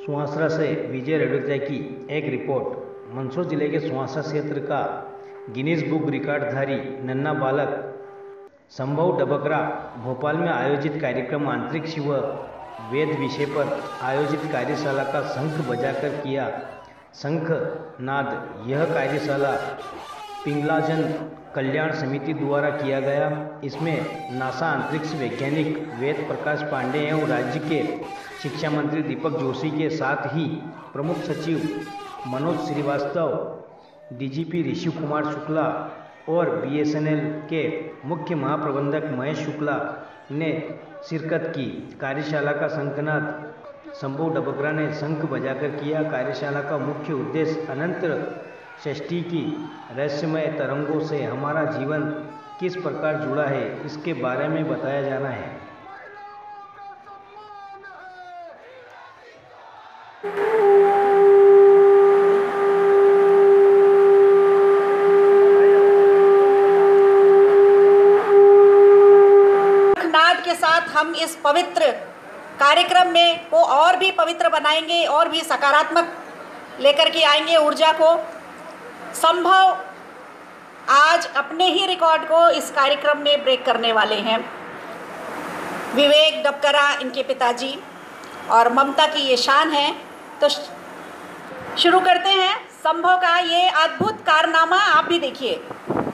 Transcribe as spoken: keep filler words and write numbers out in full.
सुहासरा से विजय रेडुजा की एक रिपोर्ट। मंदसौर जिले के सुहासरा क्षेत्र का गिनीज बुक रिकॉर्डधारी नन्हा बालक संभव डबकरा भोपाल में आयोजित कार्यक्रम अंतरिक्ष व वेद विषय पर आयोजित कार्यशाला का शंख बजाकर किया शंख नाद। यह कार्यशाला पिंगलाजन कल्याण समिति द्वारा किया गया। इसमें नासा अंतरिक्ष वैज्ञानिक वेद प्रकाश पांडे एवं राज्य के शिक्षा मंत्री दीपक जोशी के साथ ही प्रमुख सचिव मनोज श्रीवास्तव, डीजीपी ऋषि कुमार शुक्ला और बीएसएनएल के मुख्य महाप्रबंधक महेश शुक्ला ने शिरकत की। कार्यशाला का शंखनाद संभव डबकरा ने शंख बजाकर किया। कार्यशाला का मुख्य उद्देश्य अनंत षष्ठी की रहस्यमय तरंगों से हमारा जीवन किस प्रकार जुड़ा है, इसके बारे में बताया जाना है। नाद के साथ हम इस पवित्र कार्यक्रम में को और भी पवित्र बनाएंगे और भी सकारात्मक लेकर के आएंगे ऊर्जा को। संभव आज अपने ही रिकॉर्ड को इस कार्यक्रम में ब्रेक करने वाले हैं। विवेक डबकरा इनके पिताजी और ममता की ये शान है। तो शुरू करते हैं संभव का ये अद्भुत कारनामा। आप भी देखिए।